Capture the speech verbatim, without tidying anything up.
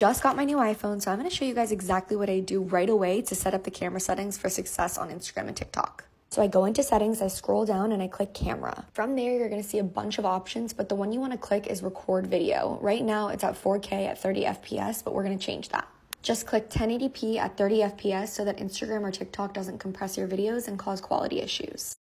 Just got my new iPhone, so I'm going to show you guys exactly what I do right away to set up the camera settings for success on Instagram and TikTok. So I go into settings, I scroll down, and I click camera. From there, you're going to see a bunch of options, but the one you want to click is record video. Right now, it's at four K at thirty F P S, but we're going to change that. Just click ten eighty p at thirty F P S so that Instagram or TikTok doesn't compress your videos and cause quality issues.